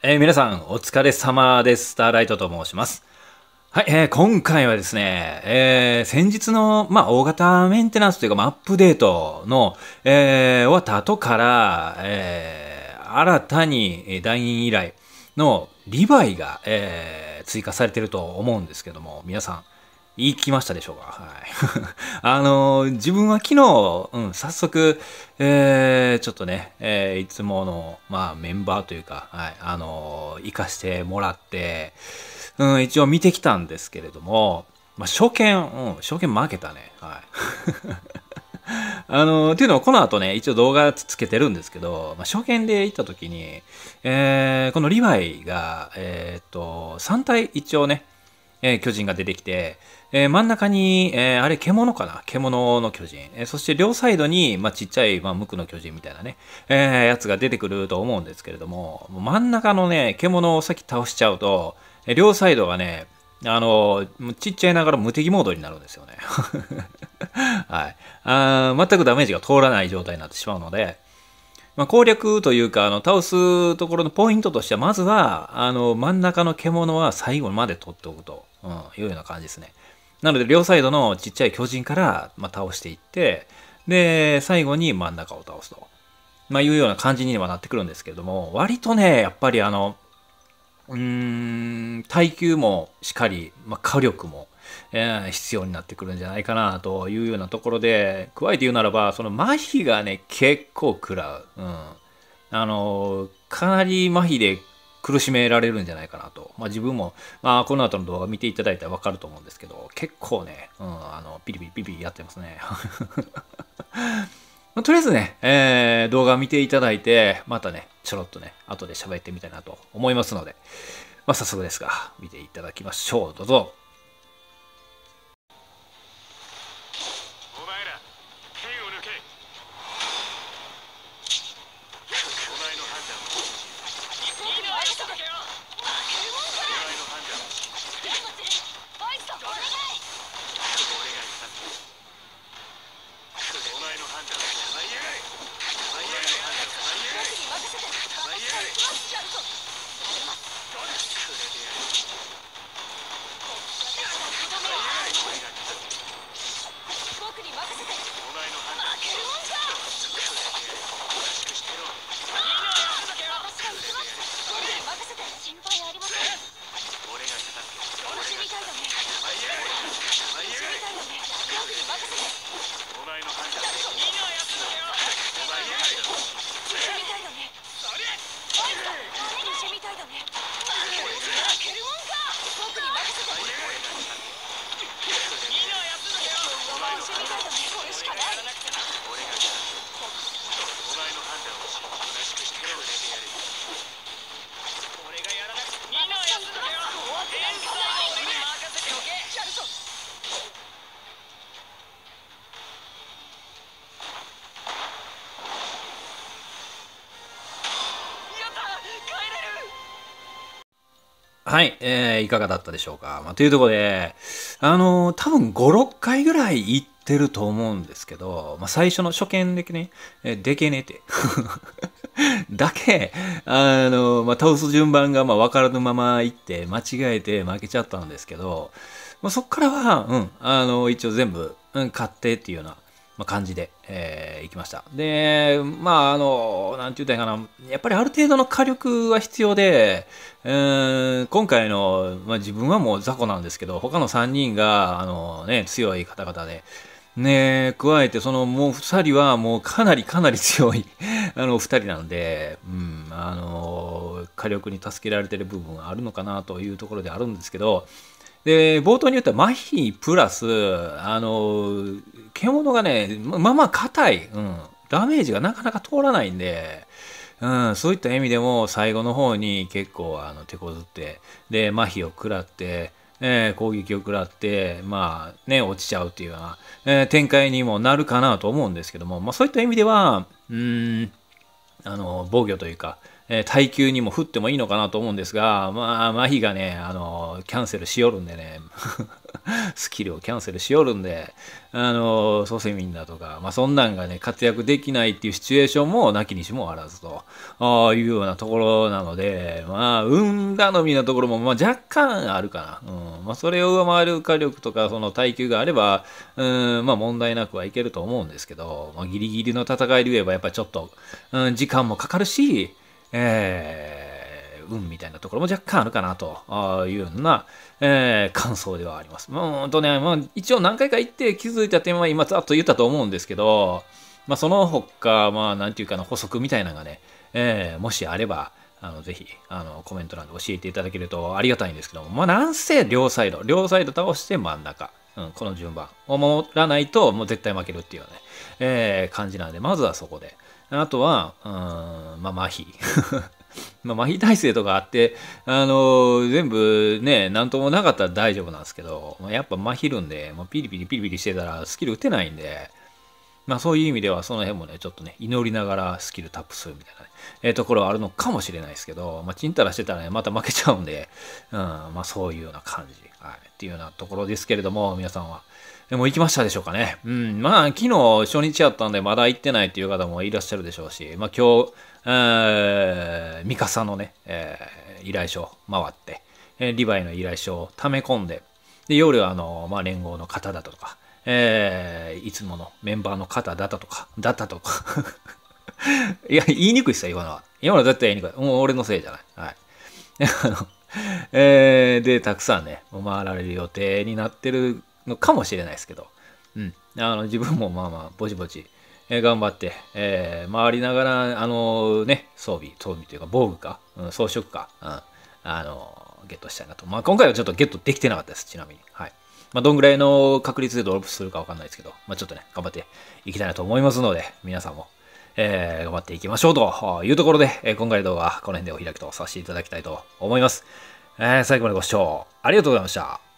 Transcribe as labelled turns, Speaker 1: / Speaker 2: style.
Speaker 1: 皆さん、お疲れ様です。スターライトと申します。はい、今回はですね、先日の、大型メンテナンスというか、アップデートの、終わった後から、新たに団員依頼のリヴァイが、追加されていると思うんですけども、皆さん、言いきましたでしょうか？はい。自分は昨日、早速、ちょっとね、いつもの、メンバーというか、はい、行かしてもらって、一応見てきたんですけれども、初見負けたね。はい。っていうのはこの後ね、一応動画つけてるんですけど、初見で行った時に、このリヴァイが、3体一応ね、巨人が出てきて、真ん中に、あれ獣かな、獣の巨人、そして両サイドに、ちっちゃい、無垢の巨人みたいなね、やつが出てくると思うんですけれども、真ん中のね、獣を先倒しちゃうと、両サイドがね、ちっちゃいながら無敵モードになるんですよね。はい。全くダメージが通らない状態になってしまうので、攻略というか、倒すところのポイントとしては、まずは、真ん中の獣は最後まで取っておくと、いうような感じですね。なので、両サイドのちっちゃい巨人から、倒していって、で、最後に真ん中を倒すと。いうような感じにはなってくるんですけれども、割とね、やっぱり耐久もしっかり、火力も、必要になってくるんじゃないかなというようなところで、加えて言うならば、その麻痺がね、結構食らう。かなり麻痺で苦しめられるんじゃないかなと。自分も、この後の動画見ていただいたらわかると思うんですけど、結構ね、ピリピリピリピリやってますね。とりあえずね、動画見ていただいて、またね、ちょろっとね、後で喋ってみたいなと思いますので、早速ですが、見ていただきましょう。どうぞ。お前ら、剣を抜け。お前の判断を信じる。いいのはよそとけよ。お前の判断を信じる。おいしと、お願い。俺が勝つ。お前の判断を信じる。お前の判断を信じる。任せて。やるぞ。くれてやる。僕に任せて。お前の判断を信じる。くれてやる。優しくしてろ。みんな休んどけよ。私が行きます。僕に任せて。心配ありません。俺が片付ける。私みたいだね。私みたいだね。僕に任せて。お前の判断をみんな休んどけよ。お前みたいだね。私みたいだね。それ。私みたいだね。負けるもんか。僕に任せて。みんな休んどけよ。私みたいだね。これしかない。俺がお前の判断を信じ優しくしてくれてやる。俺がやらなくてみんな休んどけよ。天才は俺に任せておけ。やるぞ。はい、いかがだったでしょうか。というところで、多分5、6回ぐらい行ってると思うんですけど、最初の初見でね、でけねって。だけ、倒す順番が分からぬまま行って、間違えて負けちゃったんですけど、そっからは、一応全部、勝ってっていうような、感じで、行きました。で、なんて言ったらいいかな。やっぱりある程度の火力は必要で、今回の、自分はもう雑魚なんですけど、他の3人が、強い方々で、ね、加えて、もう2人はもうかなり強い、2人なんで、火力に助けられてる部分はあるのかなというところであるんですけど、で、冒頭に言った麻痺プラス、獣がね、硬い、ダメージがなかなか通らないんで、そういった意味でも最後の方に結構手こずって、で、麻痺を食らって、攻撃を食らって、落ちちゃうっていうような、展開にもなるかなと思うんですけども、そういった意味では、防御というか、 耐久にも振ってもいいのかなと思うんですが、まあ、麻痺がね、キャンセルしよるんでね、スキルをキャンセルしよるんで、ソセミンだとか、まあ、そんなんがね、活躍できないっていうシチュエーションもなきにしもあらずというようなところなので、まあ、運頼みなところも、まあ、若干あるかな。まあ、それを上回る火力とか、その耐久があれば、まあ、問題なくはいけると思うんですけど、まあ、ギリギリの戦いで言えば、やっぱりちょっと、時間もかかるし、運みたいなところも若干あるかなというような、感想ではあります。まあ、一応何回か言って気づいた点は今ざっと言ったと思うんですけど、まあ、その他、まあ、なんていうかな、補足みたいなのがね、もしあれば、ぜひ、コメント欄で教えていただけるとありがたいんですけども、まあ、なんせ両サイド倒して真ん中、この順番を守らないと、もう絶対負けるっていうね、感じなので、まずはそこで。あとは、まあ、麻痺。まあ、麻痺耐性とかあって、全部ね、なんともなかったら大丈夫なんですけど、まあ、やっぱ麻痺るんで、もうピリピリしてたらスキル打てないんで、まあそういう意味ではその辺もね、ちょっとね、祈りながらスキルタップするみたいなね、ところはあるのかもしれないですけど、まあちんたらしてたらね、また負けちゃうんで、まあそういうような感じ、はい、っていうようなところですけれども、皆さんは。もう行きましたでしょうかね。まあ昨日初日やったんでまだ行ってないっていう方もいらっしゃるでしょうし、まあ今日、ミカサのね、依頼書を回って、リヴァイの依頼書を溜め込んで、で夜はまあ連合の方だとか、いつものメンバーの方だったとかいや、言いにくいっすよ、今のは。今のは絶対言いにくい。もう俺のせいじゃない。はい。で、たくさんね、回られる予定になってるのかもしれないですけど、自分もまあまあ、ぼちぼち、頑張って、回りながら、ね、装備というか、防具か、装飾か、ゲットしたいなと。まあ、今回はちょっとゲットできてなかったです、ちなみに。はい。まあ、どんぐらいの確率でドロップするかわかんないですけど、まあ、ちょっとね、頑張っていきたいなと思いますので、皆さんも、頑張っていきましょうというところで、今回の動画はこの辺でお開きとさせていただきたいと思います。最後までご視聴ありがとうございました。